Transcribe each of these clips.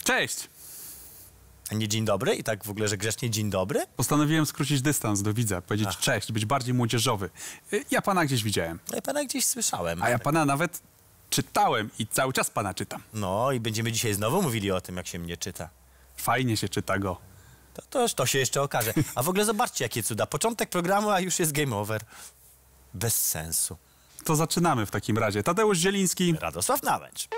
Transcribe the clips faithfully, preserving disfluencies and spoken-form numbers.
Cześć! A nie dzień dobry? I tak w ogóle, że grzecznie dzień dobry? Postanowiłem skrócić dystans do widza, powiedzieć Ach. cześć, być bardziej młodzieżowy. Ja pana gdzieś widziałem. Ja pana gdzieś słyszałem. A ja pana nawet czytałem i cały czas pana czytam. No i będziemy dzisiaj znowu mówili o tym, jak się mnie czyta. Fajnie się czyta go. To, to, to się jeszcze okaże. A w ogóle zobaczcie, jakie cuda. Początek programu, a już jest game over. Bez sensu. To zaczynamy w takim razie. Tadeusz Zieliński. Radosław Nałęcz.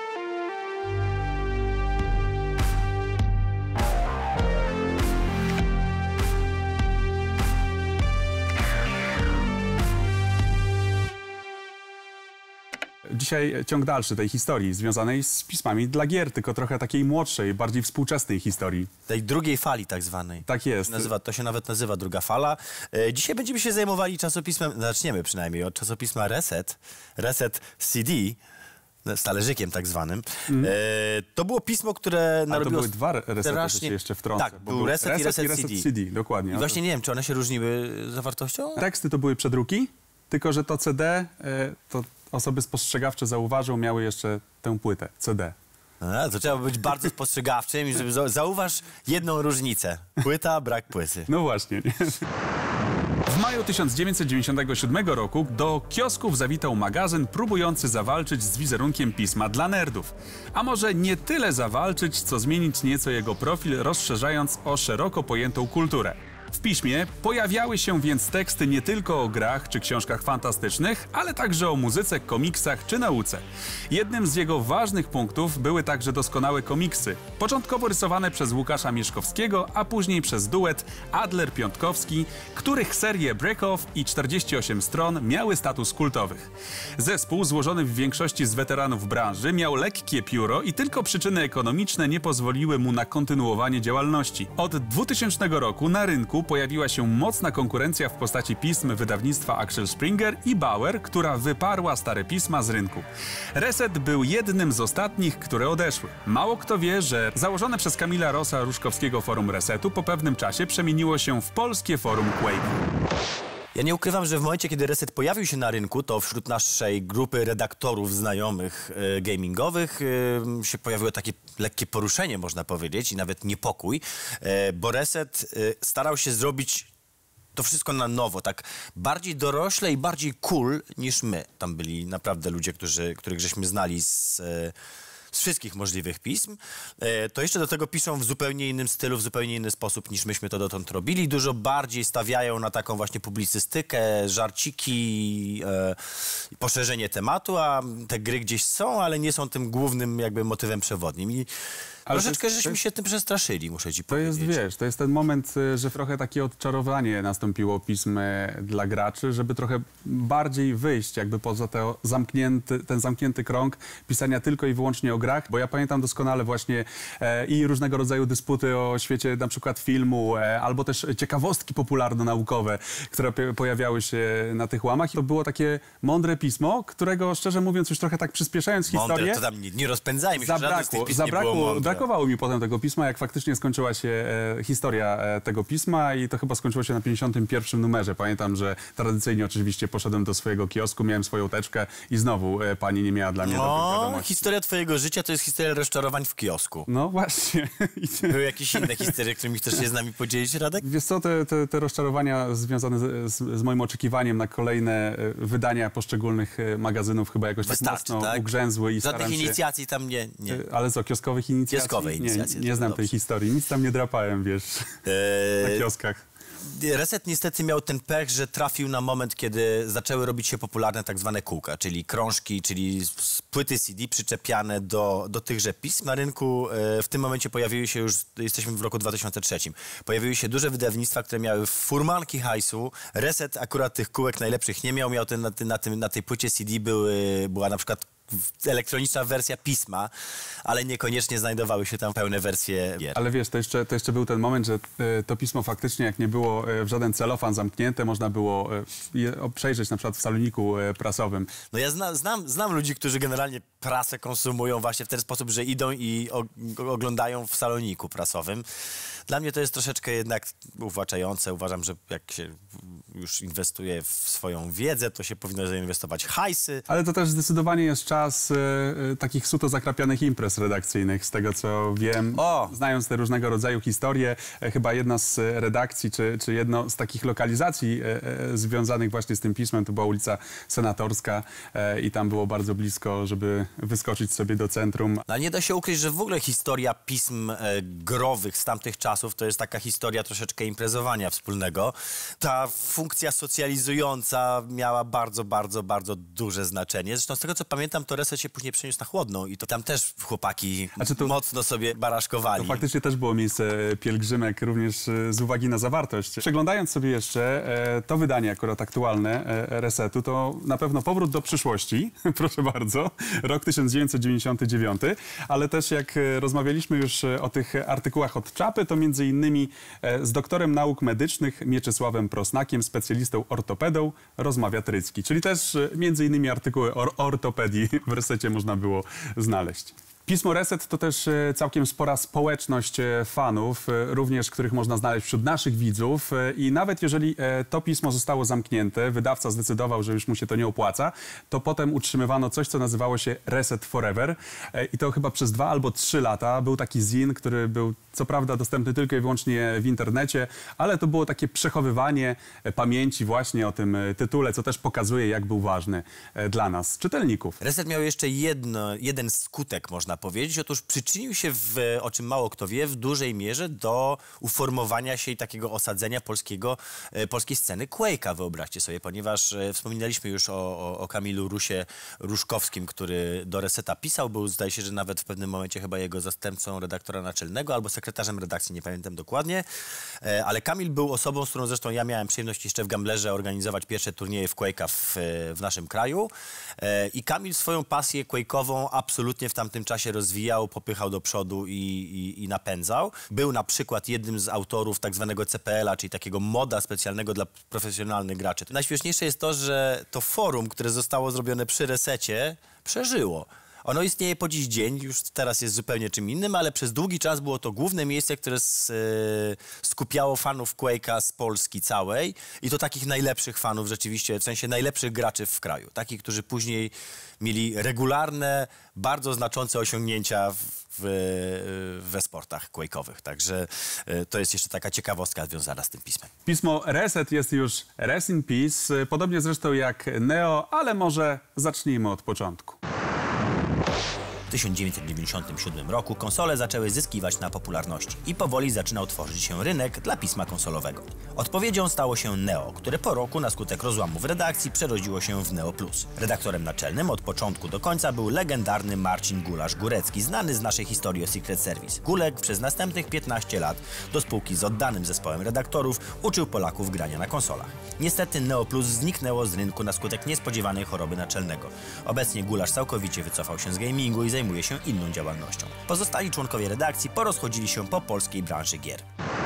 Dzisiaj ciąg dalszy tej historii związanej z pismami dla gier, tylko trochę takiej młodszej, bardziej współczesnej historii. Tej drugiej fali tak zwanej. Tak jest. Nazywa, to się nawet nazywa druga fala. E, dzisiaj będziemy się zajmowali czasopismem, zaczniemy przynajmniej od czasopisma Reset, Reset C D, z talerzykiem tak zwanym. Mm. E, to było pismo, które narobiło... Ale to były dwa resety, strasznie... jeszcze wtrącę. Tak, był Reset, reset i Reset, reset C D. C D. Dokładnie. I właśnie nie wiem, czy one się różniły zawartością? Teksty to były przedruki, tylko że to C D, to osoby spostrzegawcze zauważą, miały jeszcze tę płytę, C D. A, to trzeba być bardzo spostrzegawczym i żeby za zauważ jedną różnicę. Płyta, brak płyty. No właśnie. Nie? W maju tysiąc dziewięćset dziewięćdziesiątego siódmego roku do kiosków zawitał magazyn próbujący zawalczyć z wizerunkiem pisma dla nerdów. A może nie tyle zawalczyć, co zmienić nieco jego profil, rozszerzając o szeroko pojętą kulturę. W piśmie pojawiały się więc teksty nie tylko o grach czy książkach fantastycznych, ale także o muzyce, komiksach czy nauce. Jednym z jego ważnych punktów były także doskonałe komiksy, początkowo rysowane przez Łukasza Mieszkowskiego, a później przez duet Adler-Piątkowski, których serie Break-Off i czterdzieści osiem stron miały status kultowych. Zespół, złożony w większości z weteranów branży, miał lekkie pióro i tylko przyczyny ekonomiczne nie pozwoliły mu na kontynuowanie działalności. Od dwutysięcznego roku na rynku pojawiła się mocna konkurencja w postaci pism wydawnictwa Axel Springer i Bauer, która wyparła stare pisma z rynku. Reset był jednym z ostatnich, które odeszły. Mało kto wie, że założone przez Kamila Rossa Ruszkowskiego forum Resetu po pewnym czasie przemieniło się w polskie forum Quake. Ja nie ukrywam, że w momencie, kiedy Reset pojawił się na rynku, to wśród naszej grupy redaktorów znajomych e, gamingowych e, się pojawiło takie lekkie poruszenie, można powiedzieć, i nawet niepokój, e, bo Reset e, starał się zrobić to wszystko na nowo, tak bardziej dorośle i bardziej cool niż my. Tam byli naprawdę ludzie, którzy, których żeśmy znali z... E, z wszystkich możliwych pism, to jeszcze do tego piszą w zupełnie innym stylu, w zupełnie inny sposób niż myśmy to dotąd robili. Dużo bardziej stawiają na taką właśnie publicystykę, żarciki, e, poszerzenie tematu, a te gry gdzieś są, ale nie są tym głównym jakby motywem przewodnim. I ale troszeczkę jest, żeśmy jest, się tym przestraszyli, muszę ci to powiedzieć. To jest, wiesz, to jest ten moment, że trochę takie odczarowanie nastąpiło pism dla graczy, żeby trochę bardziej wyjść jakby poza te zamknięty, ten zamknięty krąg pisania tylko i wyłącznie o grach, bo ja pamiętam doskonale właśnie e, i różnego rodzaju dysputy o świecie na przykład filmu, e, albo też ciekawostki popularno-naukowe, które pojawiały się na tych łamach. I to było takie mądre pismo, którego szczerze mówiąc już trochę tak przyspieszając mądre, historię... to tam nie, nie rozpędzajmy się, zabrakło, zabrakło, brakowało mi potem tego pisma, jak faktycznie skończyła się e, historia e, tego pisma i to chyba skończyło się na pięćdziesiątym pierwszym numerze. Pamiętam, że tradycyjnie oczywiście poszedłem do swojego kiosku, miałem swoją teczkę i znowu e, pani nie miała dla mnie dobrych wiadomości. Historia twojego życia to jest historia rozczarowań w kiosku. No właśnie. Były jakieś inne historie, którymi chcesz się z nami podzielić, Radek? Wiesz co, te, te, te rozczarowania związane z, z, z moim oczekiwaniem na kolejne wydania poszczególnych magazynów chyba jakoś Wystarczy, tak mocno tak? ugrzęzły i Żadnych staram się... inicjacji tam nie, nie. Ale co, kioskowych inicjacji? Kioskowe inicjacje. Nie, nie znam dobrze. tej historii, nic tam nie drapałem, wiesz, eee... na kioskach. Reset niestety miał ten pech, że trafił na moment, kiedy zaczęły robić się popularne tak zwane kółka, czyli krążki, czyli płyty C D przyczepiane do, do tychże pism na rynku. W tym momencie pojawiły się już, jesteśmy w roku dwa tysiące trzecim, pojawiły się duże wydawnictwa, które miały furmanki hajsu. Reset akurat tych kółek najlepszych nie miał, miał ten, na, na, tym, na tej płycie C D były, była na przykład elektroniczna wersja pisma, ale niekoniecznie znajdowały się tam pełne wersje gier. Ale wiesz, to jeszcze, to jeszcze był ten moment, że y, to pismo faktycznie, jak nie było y, w żaden celofan zamknięte, można było y, je przejrzeć na przykład w saloniku y, prasowym. No ja zna, znam, znam ludzi, którzy generalnie prasę konsumują właśnie w ten sposób, że idą i o, oglądają w saloniku prasowym. Dla mnie to jest troszeczkę jednak uwłaczające. Uważam, że jak się już inwestuje w swoją wiedzę, to się powinno zainwestować hajsy. Ale to też zdecydowanie jest czas y, y, takich suto zakrapianych imprez redakcyjnych, z tego co wiem. O! Znając te różnego rodzaju historie, e, chyba jedna z redakcji, czy, czy jedno z takich lokalizacji e, e, związanych właśnie z tym pismem, to była ulica Senatorska e, i tam było bardzo blisko, żeby wyskoczyć sobie do centrum. No, nie da się ukryć, że w ogóle historia pism e, growych z tamtych czasów to jest taka historia troszeczkę imprezowania wspólnego. Ta funkcja socjalizująca miała bardzo, bardzo, bardzo duże znaczenie. Zresztą z tego, co pamiętam, to Reset się później przeniósł na Chłodną i to tam też chłopaki Znaczy to, mocno sobie baraszkowali. to faktycznie też było miejsce pielgrzymek, również e, z uwagi na zawartość. Przeglądając sobie jeszcze e, to wydanie akurat aktualne e, Resetu, to na pewno Powrót do przyszłości, proszę bardzo, rok tysiąc dziewięćset dziewięćdziesiąty dziewiąty, ale też jak e, rozmawialiśmy już e, o tych artykułach od Czapy, to między innymi e, z doktorem nauk medycznych Mieczysławem Prosnakiem, specjalistą ortopedą, rozmawia Trycki. Czyli też e, między innymi artykuły o ortopedii w Resecie można było znaleźć. Pismo Reset to też e, całkiem spora społeczność e, fanów, e, również których można znaleźć wśród naszych widzów e, i nawet jeżeli e, to pismo zostało zamknięte, wydawca zdecydował, że już mu się to nie opłaca, to potem utrzymywano coś, co nazywało się Reset Forever e, i to chyba przez dwa albo trzy lata był taki zin, który był co prawda dostępny tylko i wyłącznie w internecie, ale to było takie przechowywanie e, pamięci właśnie o tym e, tytule, co też pokazuje, jak był ważny e, dla nas, czytelników. Reset miał jeszcze jedno, jeden skutek, można powiedzieć. Otóż przyczynił się, w, o czym mało kto wie, w dużej mierze do uformowania się i takiego osadzenia polskiego, e, polskiej sceny Quake'a, wyobraźcie sobie, ponieważ e, wspominaliśmy już o, o, o Kamilu Rusie Różkowskim, który do Reseta pisał, był, zdaje się, że nawet w pewnym momencie chyba jego zastępcą redaktora naczelnego albo sekretarzem redakcji, nie pamiętam dokładnie, e, ale Kamil był osobą, z którą zresztą ja miałem przyjemność jeszcze w Gamblerze organizować pierwsze turnieje w Quake'a w, w naszym kraju e, i Kamil swoją pasję Quake'ową absolutnie w tamtym czasie rozwijał, popychał do przodu i, i, i napędzał. Był na przykład jednym z autorów tak zwanego C P L a, czyli takiego moda specjalnego dla profesjonalnych graczy. Najśmieszniejsze jest to, że to forum, które zostało zrobione przy Resecie, przeżyło. Ono istnieje po dziś dzień, już teraz jest zupełnie czym innym, ale przez długi czas było to główne miejsce, które s, e, skupiało fanów Quake'a z Polski całej i to takich najlepszych fanów rzeczywiście, w sensie najlepszych graczy w kraju. Takich, którzy później mieli regularne, bardzo znaczące osiągnięcia w, w, we sportach Quake'owych. Także e, to jest jeszcze taka ciekawostka związana z tym pismem. Pismo Reset jest już Rest in Peace, podobnie zresztą jak Neo, ale może zacznijmy od początku. W tysiąc dziewięćset dziewięćdziesiątym siódmym roku konsole zaczęły zyskiwać na popularności i powoli zaczynał tworzyć się rynek dla pisma konsolowego. Odpowiedzią stało się Neo, które po roku na skutek rozłamu w redakcji przerodziło się w Neo Plus. Redaktorem naczelnym od początku do końca był legendarny Marcin Gulasz-Górecki, znany z naszej historii o Secret Service. Gulek przez następnych piętnaście lat do spółki z oddanym zespołem redaktorów uczył Polaków grania na konsolach. Niestety Neo Plus zniknęło z rynku na skutek niespodziewanej choroby naczelnego. Obecnie Gulasz całkowicie wycofał się z gamingu i zajmuje się inną działalnością. Pozostali członkowie redakcji porozchodzili się po polskiej branży gier.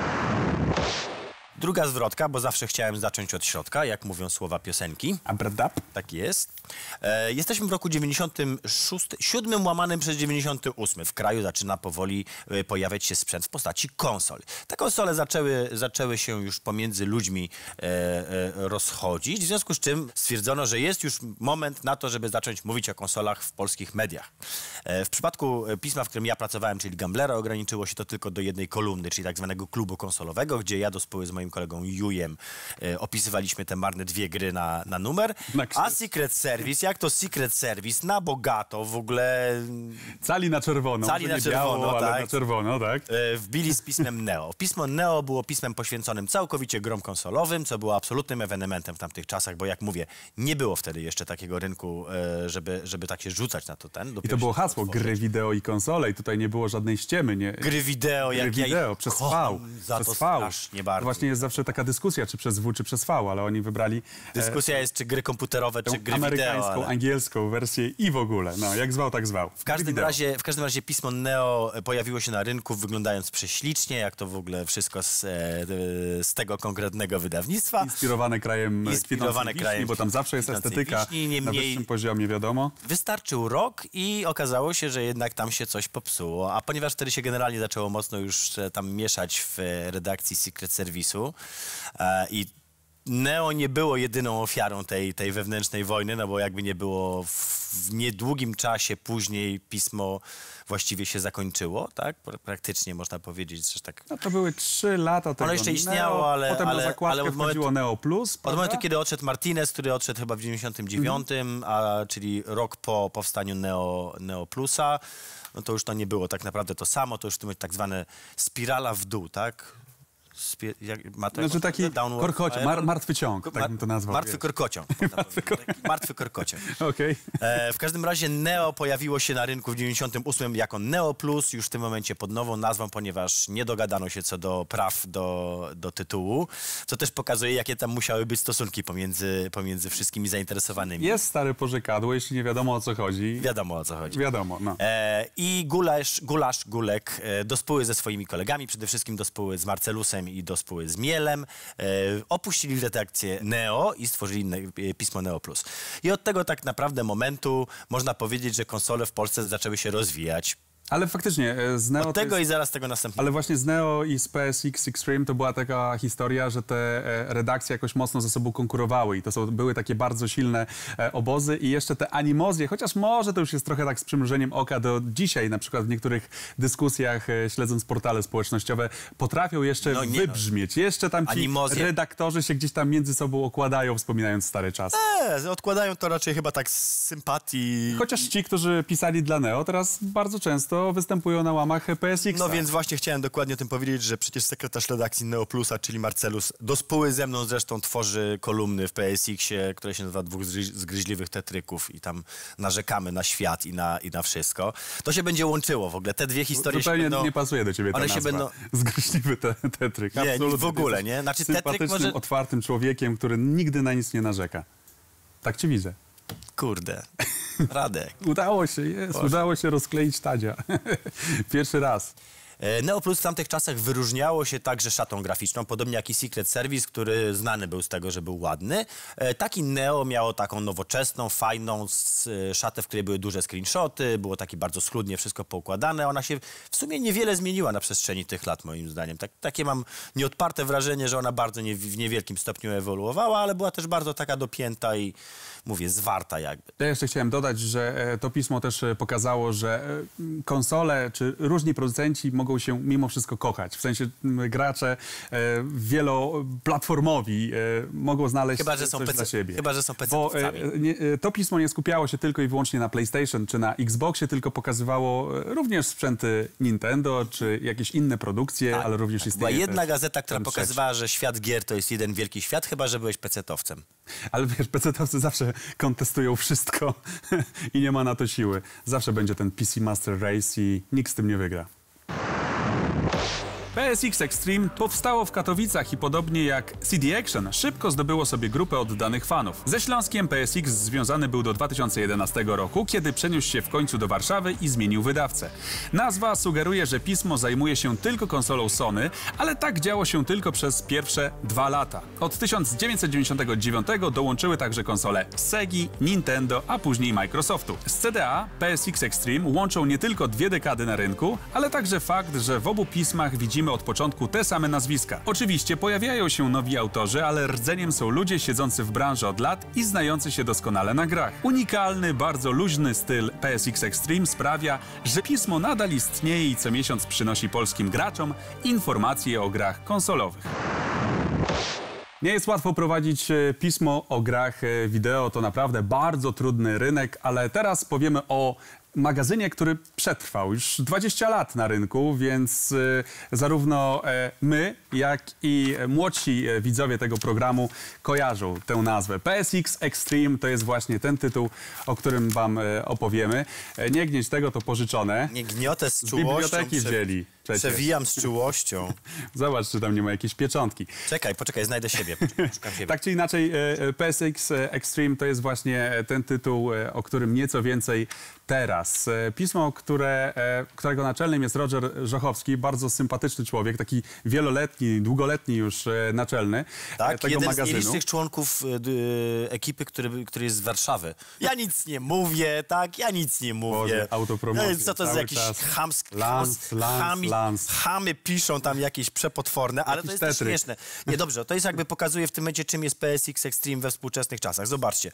Druga zwrotka, bo zawsze chciałem zacząć od środka, jak mówią słowa piosenki. Abradab. Tak jest. E, jesteśmy w roku dziewięćdziesiątym siódmym łamanym przez dziewięćdziesiąty ósmy. W kraju zaczyna powoli e, pojawiać się sprzęt w postaci konsol. Te konsole zaczęły, zaczęły się już pomiędzy ludźmi e, e, rozchodzić, w związku z czym stwierdzono, że jest już moment na to, żeby zacząć mówić o konsolach w polskich mediach. E, w przypadku pisma, w którym ja pracowałem, czyli Gamblera, ograniczyło się to tylko do jednej kolumny, czyli tak zwanego klubu konsolowego, gdzie ja do spóły z moim kolegą Jujem e, opisywaliśmy te marne dwie gry na, na numer. Na A Secret Service, jak to Secret Service, na bogato w ogóle... Cali na czerwono. Cali Może na nie czerwono, biało, ale tak. na czerwono, tak? E, wbili z pismem Neo. Pismo Neo było pismem poświęconym całkowicie grom konsolowym, co było absolutnym ewenementem w tamtych czasach, bo jak mówię, nie było wtedy jeszcze takiego rynku, e, żeby, żeby tak się rzucać na to ten. I to było hasło, gry wideo i konsole i tutaj nie było żadnej ściemy. Nie? Gry wideo, jak Gry ja wideo, ich przez kocham V. za przez to V. strasznie bardzo. To właśnie jest zawsze taka dyskusja, czy przez W, czy przez V, ale oni wybrali... Dyskusja jest, czy gry komputerowe, czy gry amerykańską, wideo. Ale... angielską wersję i w ogóle. No, jak zwał, tak zwał. W każdym, razie, w każdym razie pismo Neo pojawiło się na rynku, wyglądając prześlicznie, jak to w ogóle wszystko z, z tego konkretnego wydawnictwa. Inspirowane krajem Inspirowane wiśni, krajem bo tam zawsze jest estetyka wiśni, nie na mniej... wyższym poziomie, wiadomo. Wystarczył rok i okazało się, że jednak tam się coś popsuło. A ponieważ wtedy się generalnie zaczęło mocno już tam mieszać w redakcji Secret Service'u e, i Neo nie było jedyną ofiarą tej, tej wewnętrznej wojny, no bo jakby nie było, w, w niedługim czasie później pismo właściwie się zakończyło, tak? Praktycznie można powiedzieć, że tak... No to były trzy lata tego Ono jeszcze istniało, Neo, ale... potem ale, na zakładkę ale od wchodziło momentu, Neo Plus, Od momentu, kiedy odszedł Martinez, który odszedł chyba w dziewięćdziesiątym dziewiątym, mm. a, czyli rok po powstaniu Neo, Neo Plusa, no to już to nie było tak naprawdę to samo, to już to tak zwane spirala w dół, tak? Spie, jak, ma to znaczy taki korkocie, mar, martwy ciąg, tak bym to nazwał. Martwy korkociąg. martwy, kor... martwy korkociąg. Okay. E, w każdym razie Neo pojawiło się na rynku w dziewięćdziesiątym ósmym jako Neo Plus, już w tym momencie pod nową nazwą, ponieważ nie dogadano się co do praw do, do tytułu, co też pokazuje, jakie tam musiały być stosunki pomiędzy, pomiędzy wszystkimi zainteresowanymi. Jest stare pożykadło, jeśli nie wiadomo o co chodzi. Wiadomo o co chodzi. Wiadomo, no. E, I Gulasz, Gulasz Gulek e, do spóły ze swoimi kolegami, przede wszystkim do spóły z Marcelusem i do spóły z Mielem, e, opuścili redakcję Neo i stworzyli ne, pismo Neo Plus. I od tego tak naprawdę momentu można powiedzieć, że konsole w Polsce zaczęły się rozwijać. Ale faktycznie z Neo... Od tego jest... i zaraz tego następnego. Ale właśnie z Neo i z P S X Extreme to była taka historia, że te redakcje jakoś mocno ze sobą konkurowały i to są, były takie bardzo silne obozy i jeszcze te animozje, chociaż może to już jest trochę tak z przymrużeniem oka do dzisiaj, na przykład w niektórych dyskusjach, śledząc portale społecznościowe, potrafią jeszcze no wybrzmieć. No. Jeszcze tam ci animozje... redaktorzy się gdzieś tam między sobą okładają, wspominając stary czas. Eee, odkładają to raczej chyba tak z sympatii. Chociaż ci, którzy pisali dla Neo, teraz bardzo często występują na łamach P S X. No więc właśnie chciałem dokładnie o tym powiedzieć, że przecież sekretarz redakcji Neo Plusa, czyli Marcelus, do spóły ze mną zresztą tworzy kolumny w P S X-ie, które się nazywa Dwóch zgryźliwych tetryków i tam narzekamy na świat i na, i na wszystko. To się będzie łączyło w ogóle. Te dwie historie zupełnie się będą... nie pasuje do ciebie ta one nazwa. się będą... Zgryźliwy te, tetryk. Nie, absolutnie. w ogóle, nie? Znaczy tetryk może... otwartym człowiekiem, który nigdy na nic nie narzeka. Tak cię widzę. Kurde. Radek. Udało się, jest. Boże. Udało się rozkleić Tadzia. Pierwszy raz. Neo Plus w tamtych czasach wyróżniało się także szatą graficzną, podobnie jak i Secret Service, który znany był z tego, że był ładny. Taki Neo miało taką nowoczesną, fajną szatę, w której były duże screenshoty, było takie bardzo schludnie wszystko poukładane. Ona się w sumie niewiele zmieniła na przestrzeni tych lat, moim zdaniem. Tak, takie mam nieodparte wrażenie, że ona bardzo nie, w niewielkim stopniu ewoluowała, ale była też bardzo taka dopięta i, mówię, zwarta jakby. Ja jeszcze chciałem dodać, że to pismo też pokazało, że konsole czy różni producenci mogą się mimo wszystko kochać. W sensie gracze e, wieloplatformowi e, mogą znaleźć chyba, że są coś pece, dla siebie. Chyba, że są pecetowcami. Bo e, nie, to pismo nie skupiało się tylko i wyłącznie na PlayStation czy na Xboxie, tylko pokazywało również sprzęty Nintendo czy jakieś inne produkcje, tak, ale również tak. istnieje Była jedna też, gazeta, która pokazywała, że świat gier to jest jeden wielki świat, chyba, że byłeś pecetowcem. Ale wiesz, pecetowcy zawsze kontestują wszystko i nie ma na to siły. Zawsze będzie ten P C Master Race i nikt z tym nie wygra. P S X Extreme powstało w Katowicach i podobnie jak C D Action szybko zdobyło sobie grupę oddanych fanów. Ze Śląskiem P S X związany był do dwa tysiące jedenastego roku, kiedy przeniósł się w końcu do Warszawy i zmienił wydawcę. Nazwa sugeruje, że pismo zajmuje się tylko konsolą Sony, ale tak działo się tylko przez pierwsze dwa lata. Od tysiąc dziewięćset dziewięćdziesiątego dziewiątego dołączyły także konsole Segi, Nintendo, a później Microsoftu. Z C D A P S X Extreme łączą nie tylko dwie dekady na rynku, ale także fakt, że w obu pismach widzimy od początku te same nazwiska. Oczywiście pojawiają się nowi autorzy, ale rdzeniem są ludzie siedzący w branży od lat i znający się doskonale na grach. Unikalny, bardzo luźny styl P S X Extreme sprawia, że pismo nadal istnieje i co miesiąc przynosi polskim graczom informacje o grach konsolowych. Nie jest łatwo prowadzić pismo o grach wideo, to naprawdę bardzo trudny rynek, ale teraz powiemy o magazynie, który przetrwał już dwadzieścia lat na rynku, więc y, zarówno e, my, jak i młodsi e, widzowie tego programu kojarzą tę nazwę. P S X Extreme to jest właśnie ten tytuł, o którym wam e, opowiemy. E, nie gnieć tego, to pożyczone. Nie gniotę z Z czułością. biblioteki Przy... wzięli. przecież. Przewijam z czułością. Zobacz, czy tam nie ma jakiejś pieczątki. Czekaj, poczekaj, znajdę siebie. Poczekaj, szukam siebie. Tak czy inaczej, e, P S X Extreme to jest właśnie ten tytuł, e, o którym nieco więcej teraz. E, Pismo, które, e, którego naczelnym jest Roger Żochowski, bardzo sympatyczny człowiek, taki wieloletni, długoletni już e, naczelny e, Tak, tego jeden magazynu. z nielicznych członków y, y, ekipy, który, który jest z Warszawy. Ja nic nie mówię, tak? Ja nic nie mówię. Boże, autopromocja No, co to jest cały jakiś czas. chamski... Lans, lans, chami, lans. Chamy piszą tam jakieś przepotworne, ale Jakiś to jest też tetryk. śmieszne. Nie, dobrze, to jest jakby pokazuje w tym momencie, czym jest P S X Extreme we współczesnych czasach. Zobaczcie.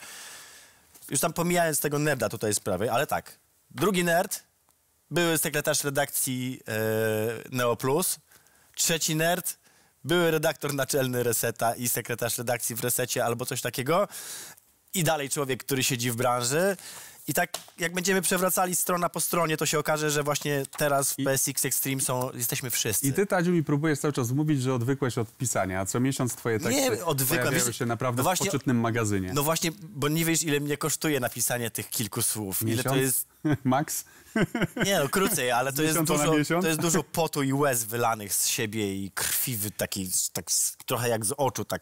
Już tam pomijając tego nerda tutaj z prawej, ale tak. Drugi nerd, były sekretarz redakcji e, Neo Plus. Trzeci nerd, były redaktor naczelny Reseta i sekretarz redakcji w Resecie albo coś takiego. I dalej człowiek, który siedzi w branży. I tak jak będziemy przewracali strona po stronie, to się okaże, że właśnie teraz w P S X Extreme są, jesteśmy wszyscy. I ty, Tadziu, mi próbujesz cały czas mówić, że odwykłeś od pisania, a co miesiąc twoje teksty Nie, odwykłem. pojawiają Wiesz, się naprawdę no w właśnie- poczytnym magazynie. No właśnie, bo nie wiesz, ile mnie kosztuje napisanie tych kilku słów. Ile Miesiąc? to jest... Max? Nie no, krócej, ale to jest, miesiąca na dużo, miesiąc? to jest dużo potu i łez wylanych z siebie i krwi wy- takiej, tak z- trochę jak z oczu, tak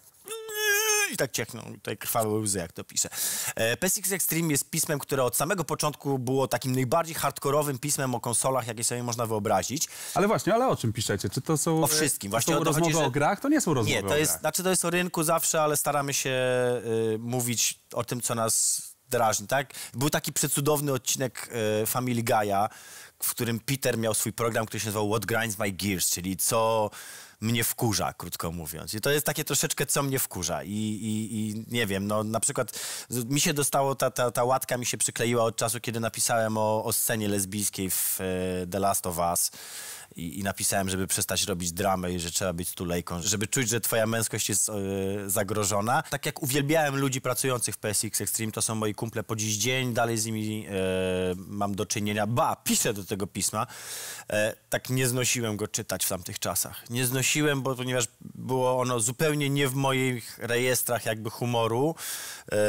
i tak ciekną, tutaj krwawe łzy, jak to piszę. E, P S X Extreme jest pismem, które od samego początku było takim najbardziej hardkorowym pismem o konsolach, jakie sobie można wyobrazić. Ale właśnie, ale o czym piszecie? Czy to są, O wszystkim. to Właśnie są o to chodzi, rozmowy że- o grach? To nie są rozmowy Nie, o to jest, grach. znaczy to jest o rynku zawsze, ale staramy się y, mówić o tym, co nas drażni, tak? Był taki przecudowny odcinek y, Family Guy'a, w którym Peter miał swój program, który się nazywał What Grinds My Gears, czyli co mnie wkurza, krótko mówiąc. I to jest takie troszeczkę, co mnie wkurza. I, i, i nie wiem, no na przykład z- mi się dostało, ta, ta, ta łatka mi się przykleiła od czasu, kiedy napisałem o, o scenie lesbijskiej w e, The Last of Us. I, I napisałem, żeby przestać robić dramę i że trzeba być stulejką, żeby czuć, że twoja męskość jest e, zagrożona. Tak jak uwielbiałem ludzi pracujących w P S X Extreme, to są moi kumple po dziś dzień, dalej z nimi e, mam do czynienia. Ba, piszę do tego pisma. E, tak nie znosiłem go czytać w tamtych czasach. Nie znosiłem, bo ponieważ było ono zupełnie nie w moich rejestrach jakby humoru. E,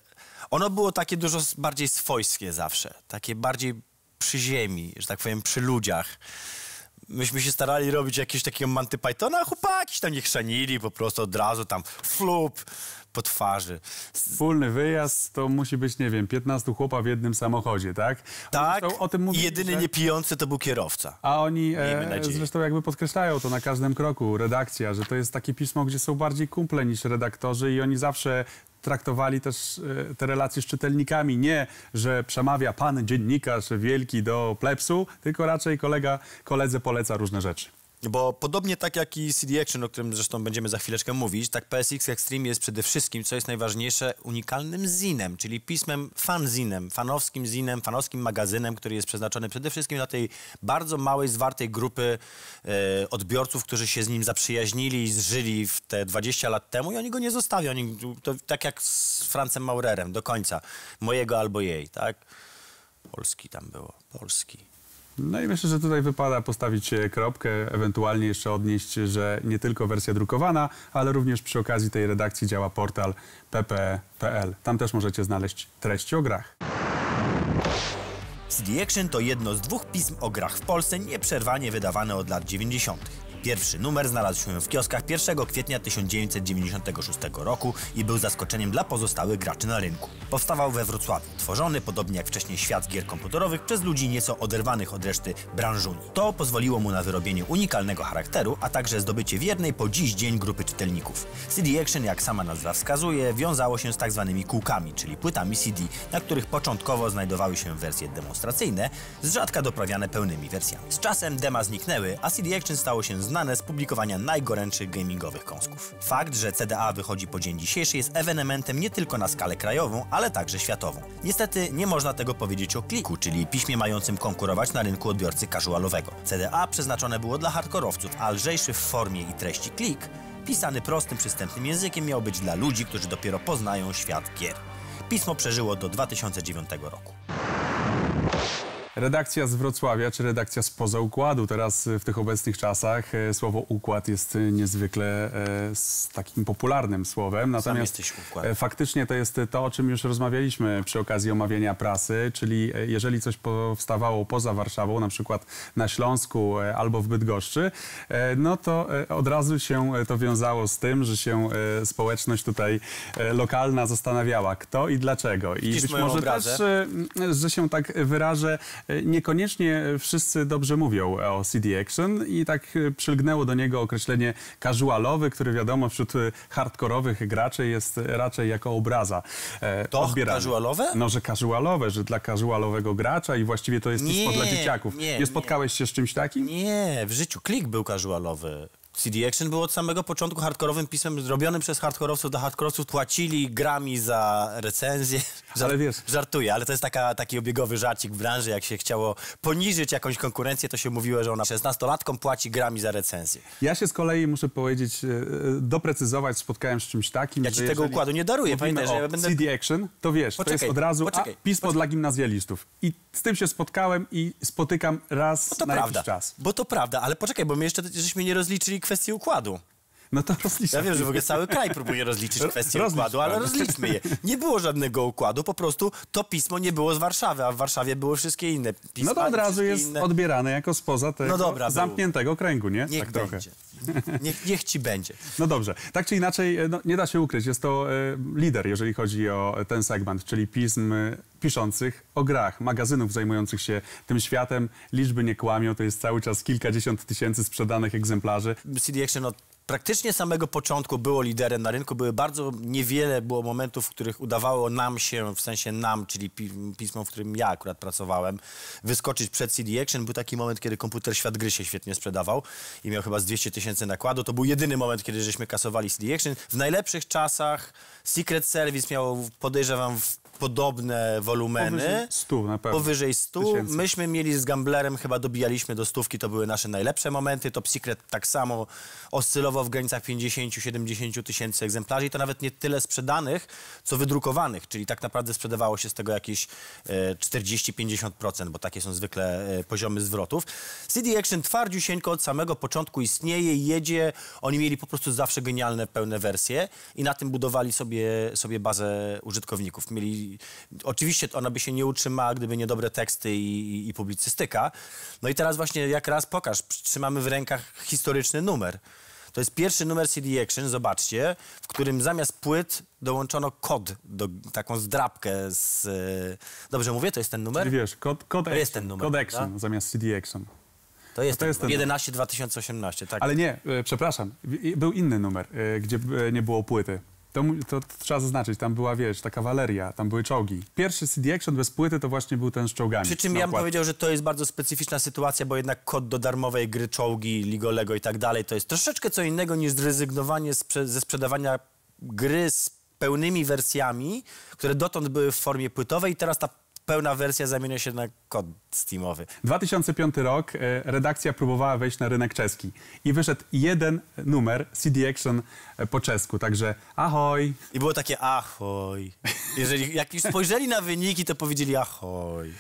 ono było takie dużo s- bardziej swojskie zawsze, takie bardziej przy ziemi, że tak powiem, przy ludziach. Myśmy się starali robić jakiegoś takiego Monty Pythona, a chłopaki tam nie chrzanili, po prostu od razu tam flup po twarzy. Wspólny wyjazd to musi być, nie wiem, piętnastu chłopa w jednym samochodzie, tak? Tak, Zresztą o tym i mówili, jedyny że- niepijący to był kierowca. A oni Miejmy e, nadzieję. zresztą jakby podkreślają to na każdym kroku, redakcja, że to jest takie pismo, gdzie są bardziej kumple niż redaktorzy i oni zawsze traktowali też e, te relacje z czytelnikami. Nie, że przemawia pan dziennikarz wielki do plebsu, tylko raczej kolega koledze poleca różne rzeczy. Bo podobnie tak jak i C D Action, o którym zresztą będziemy za chwileczkę mówić, tak P S X Extreme jest przede wszystkim, co jest najważniejsze, unikalnym zinem, czyli pismem fanzinem, fanowskim zinem, fanowskim magazynem, który jest przeznaczony przede wszystkim dla tej bardzo małej, zwartej grupy e, odbiorców, którzy się z nim zaprzyjaźnili i zżyli w te dwadzieścia lat temu i oni go nie zostawią. Oni, to tak jak z Francem Maurerem, do końca. Mojego albo jej, tak? Polski tam było, Polski. No i myślę, że tutaj wypada postawić e, kropkę, ewentualnie jeszcze odnieść, że nie tylko wersja drukowana, ale również przy okazji tej redakcji działa portal p p e kropka p l. Tam też możecie znaleźć treści o grach. C D Action to jedno z dwóch pism o grach w Polsce nieprzerwanie wydawane od lat dziewięćdziesiątych. Pierwszy numer znalazł się w kioskach pierwszego kwietnia tysiąc dziewięćset dziewięćdziesiątego szóstego roku i był zaskoczeniem dla pozostałych graczy na rynku. Powstawał we Wrocławiu, tworzony, podobnie jak wcześniej świat gier komputerowych, przez ludzi nieco oderwanych od reszty branżuni. To pozwoliło mu na wyrobienie unikalnego charakteru, a także zdobycie wiernej po dziś dzień grupy czytelników. C D Action, jak sama nazwa wskazuje, wiązało się z tak zwanymi kółkami, czyli płytami C D, na których początkowo znajdowały się wersje demonstracyjne, z rzadka doprawiane pełnymi wersjami. Z czasem dema zniknęły, a C D Action stało się znane z publikowania najgorętszych gamingowych kąsków. Fakt, że C D A wychodzi po dzień dzisiejszy, jest ewenementem nie tylko na skalę krajową, ale także światową. Niestety nie można tego powiedzieć o Kliku, czyli piśmie mającym konkurować na rynku odbiorcy casualowego. C D A przeznaczone było dla hardkorowców, a lżejszy w formie i treści Klik, pisany prostym, przystępnym językiem, miał być dla ludzi, którzy dopiero poznają świat gier. Pismo przeżyło do dwa tysiące dziewiątego roku. redakcja z Wrocławia, czy redakcja spoza układu. Teraz w tych obecnych czasach e, słowo układ jest niezwykle e, z takim popularnym słowem. Natomiast e, faktycznie to jest to, o czym już rozmawialiśmy przy okazji omawiania prasy, czyli e, jeżeli coś powstawało poza Warszawą, na przykład na Śląsku e, albo w Bydgoszczy, e, no to e, od razu się to wiązało z tym, że się e, społeczność tutaj e, lokalna zastanawiała, kto i dlaczego. I Widzisz być moją może obrazę? też, e, że się tak wyrażę, e, niekoniecznie wszyscy dobrze mówią o C D Action i tak e, przylgnęło do niego określenie casualowy, który wiadomo wśród e, hardkorowych graczy jest raczej jako obraza e, To odbierany. casualowe? No, że casualowe, że dla casualowego gracza i właściwie to jest Nie, pismo dla dzieciaków. nie, Nie spotkałeś się z czymś takim? Nie, w życiu Klik był casualowy. C D Action było od samego początku hardkorowym pismem zrobionym przez hardkorowców. Dla hardkorowców płacili grami za recenzję. Żart, Ale wiesz- Żartuję, ale to jest taka, taki obiegowy żarcik w branży. Jak się chciało poniżyć jakąś konkurencję, to się mówiło, że ona szesnastolatkom płaci grami za recenzję. Ja się z kolei muszę powiedzieć, e, doprecyzować, spotkałem z czymś takim, Ja ci że tego jeżeli układu nie daruję. mówimy Pamiętaj, że o ja będę... C D Action, to wiesz, to Poczekaj, jest od razu poczekaj, a, pismo dla gimnazjalistów. I z tym się spotkałem i spotykam raz To na prawda, jakiś czas. bo to prawda, ale poczekaj, bo my jeszcze żeśmy nie rozliczyli kwestii układu. No to rozliczam. Ja wiem, że w ogóle cały kraj próbuje rozliczyć kwestię Rozlicz układu, ale pan. rozliczmy je. Nie było żadnego układu, po prostu to pismo nie było z Warszawy, a w Warszawie były wszystkie inne pisma. No to od i razu wszystkie jest inne... odbierane jako spoza tego No dobra, był. zamkniętego kręgu, nie? Niech tak trochę. będzie. Niech, niech ci będzie. No dobrze. Tak czy inaczej, no, nie da się ukryć. Jest to e, lider, jeżeli chodzi o ten segment, czyli pism e, piszących o grach, magazynów zajmujących się tym światem. Liczby nie kłamią, to jest cały czas kilkadziesiąt tysięcy sprzedanych egzemplarzy. C D Action od praktycznie samego początku było liderem na rynku. Były bardzo niewiele było momentów, w których udawało nam się, w sensie nam, czyli pi pismo, w którym ja akurat pracowałem, wyskoczyć przed C D Action. Był taki moment, kiedy komputer Świat Gry się świetnie sprzedawał i miał chyba z dwieście tysięcy nakładu. To był jedyny moment, kiedy żeśmy kasowali C D Action. W najlepszych czasach Secret Service miał, podejrzewam, w podobne wolumeny. Powyżej stu na pewno. Powyżej stu. Tysięcy. Myśmy mieli z Gamblerem, chyba dobijaliśmy do stówki, to były nasze najlepsze momenty. Top Secret tak samo oscylował w granicach pięćdziesiąt do siedemdziesięciu tysięcy egzemplarzy i to nawet nie tyle sprzedanych, co wydrukowanych, czyli tak naprawdę sprzedawało się z tego jakieś e, czterdzieści do pięćdziesięciu procent, bo takie są zwykle e, poziomy zwrotów. C D Action twardziusieńko od samego początku istnieje, jedzie. Oni mieli po prostu zawsze genialne, pełne wersje i na tym budowali sobie, sobie bazę użytkowników. Mieli Oczywiście ona by się nie utrzymała, gdyby nie dobre teksty i, i, i publicystyka. No i teraz właśnie jak raz pokaż, trzymamy w rękach historyczny numer. To jest pierwszy numer C D Action, zobaczcie, w którym zamiast płyt dołączono kod, do, taką zdrabkę z... Dobrze mówię, to jest ten numer? Czyli wiesz, kod, kod To action, jest ten numer, kod prawda? action zamiast C D Action. To jest, to jest ten, ten jedenaście dwa tysiące osiemnaście, tak. Ale nie, e, przepraszam, w- był inny numer, e, gdzie e, nie było płyty. To, mu- to, to trzeba zaznaczyć, tam była, wiesz, ta kawaleria, tam były czołgi. Pierwszy C D Action bez płyty to właśnie był ten z czołgami. Przy czym na ja bym okładce. powiedział, że to jest bardzo specyficzna sytuacja, bo jednak kod do darmowej gry, czołgi, Ligolego i tak dalej, to jest troszeczkę co innego niż zrezygnowanie sprze ze sprzedawania gry z pełnymi wersjami, które dotąd były w formie płytowej i teraz ta pełna wersja zamienia się na kod steamowy. dwa tysiące piąty rok, e, redakcja próbowała wejść na rynek czeski i wyszedł jeden numer C D Action e, po czesku, także ahoj. I było takie ahoj. Jeżeli jak już spojrzeli na wyniki, to powiedzieli ahoj.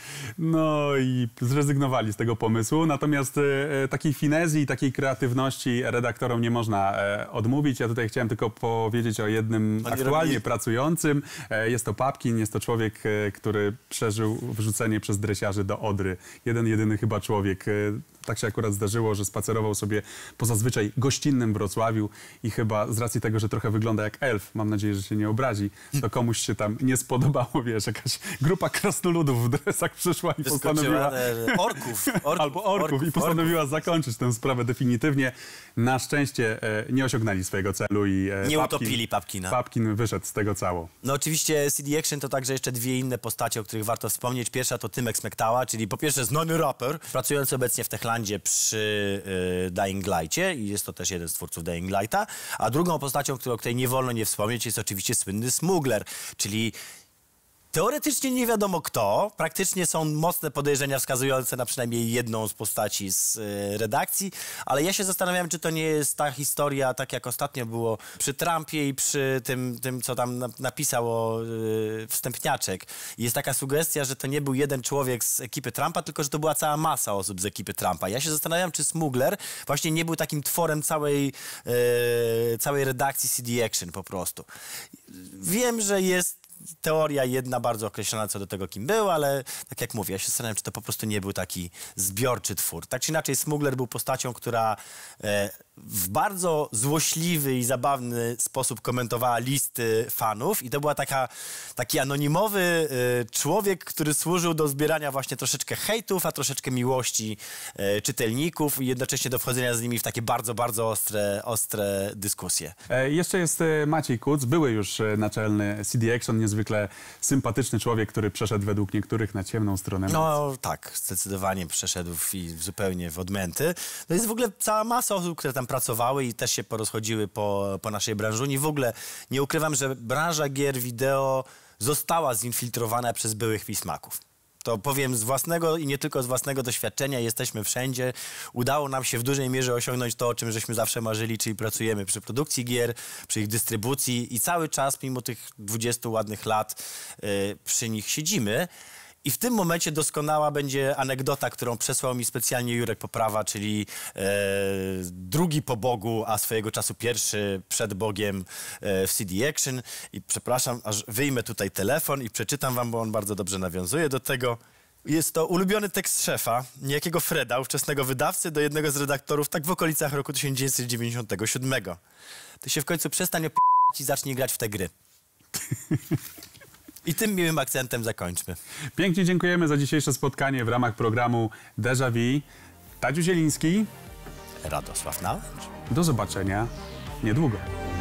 No i zrezygnowali z tego pomysłu, natomiast e, takiej finezji i takiej kreatywności redaktorom nie można e, odmówić. Ja tutaj chciałem tylko powiedzieć o jednym Oni aktualnie robili- pracującym. E, jest to Papkin, jest to człowiek, e, który przeżył wrzucenie przez dresiarzy do Odry. Jeden, jedyny chyba człowiek. E, tak się akurat zdarzyło, że spacerował sobie po zazwyczaj gościnnym Wrocławiu i chyba z racji tego, że trochę wygląda jak elf, mam nadzieję, że się nie obrazi, to komuś się tam nie spodobało, wiesz, jakaś grupa krasnoludów w dresach przyszła i postanowiła... Wyskoczyła, e, orków, orków. Albo orków, i postanowiła zakończyć tę sprawę definitywnie. Na szczęście e, nie osiągnęli swojego celu i e, Nie Papkin- utopili Papkina. Papkin wyszedł z tego cało. No oczywiście C D Action to także jeszcze dwie inne postacie, o których warto wspomnieć. Pierwsza to Tymek Smektała, czyli po pierwsze znany raper, pracujący obecnie w Techlandzie przy y, Dying Light'cie i jest to też jeden z twórców Dying Light'a. A drugą postacią, którą, o której nie wolno nie wspomnieć, jest oczywiście słynny Smuggler, czyli Teoretycznie nie wiadomo kto. Praktycznie są mocne podejrzenia wskazujące na przynajmniej jedną z postaci z y, redakcji, ale ja się zastanawiam, czy to nie jest ta historia, tak jak ostatnio było przy Trumpie i przy tym, tym co tam na, napisał y, wstępniaczek. I jest taka sugestia, że to nie był jeden człowiek z ekipy Trumpa, tylko że to była cała masa osób z ekipy Trumpa. Ja się zastanawiam, czy Smuggler właśnie nie był takim tworem całej, y, całej redakcji C D Action po prostu. Wiem, że jest teoria jedna bardzo określona co do tego, kim był, ale tak jak mówię, ja się zastanawiam, czy to po prostu nie był taki zbiorczy twór. Tak czy inaczej, Smuggler był postacią, która e, w bardzo złośliwy i zabawny sposób komentowała listy fanów i to była taka, taki anonimowy e, człowiek, który służył do zbierania właśnie troszeczkę hejtów, a troszeczkę miłości e, czytelników i jednocześnie do wchodzenia z nimi w takie bardzo, bardzo ostre, ostre dyskusje. E, jeszcze jest e, Maciej Kuc, były już e, naczelny C D Action, niezwykle sympatyczny człowiek, który przeszedł według niektórych na ciemną stronę. No tak, zdecydowanie przeszedł w, i zupełnie w odmęty. To jest w ogóle cała masa osób, które tam pracowały i też się porozchodziły po, po naszej branżuni. W ogóle nie ukrywam, że branża gier wideo została zinfiltrowana przez byłych pismaków. To powiem z własnego i nie tylko z własnego doświadczenia, jesteśmy wszędzie. Udało nam się w dużej mierze osiągnąć to, o czym żeśmy zawsze marzyli, czyli pracujemy przy produkcji gier, przy ich dystrybucji i cały czas, mimo tych dwudziestu ładnych lat, yy, przy nich siedzimy. I w tym momencie doskonała będzie anegdota, którą przesłał mi specjalnie Jurek Poprawa, czyli e, drugi po Bogu, a swojego czasu pierwszy przed Bogiem e, w C D Action. I przepraszam, aż wyjmę tutaj telefon i przeczytam wam, bo on bardzo dobrze nawiązuje do tego. Jest to ulubiony tekst szefa, niejakiego Freda, ówczesnego wydawcy, do jednego z redaktorów, tak w okolicach roku tysiąc dziewięćset dziewięćdziesiątego siódmego. Ty się w końcu przestań op***ać i zacznij grać w te gry. I tym miłym akcentem zakończmy. Pięknie dziękujemy za dzisiejsze spotkanie w ramach programu Déjà Vu. Tadziu Zieliński. Radosław Nałęcz. Do zobaczenia niedługo.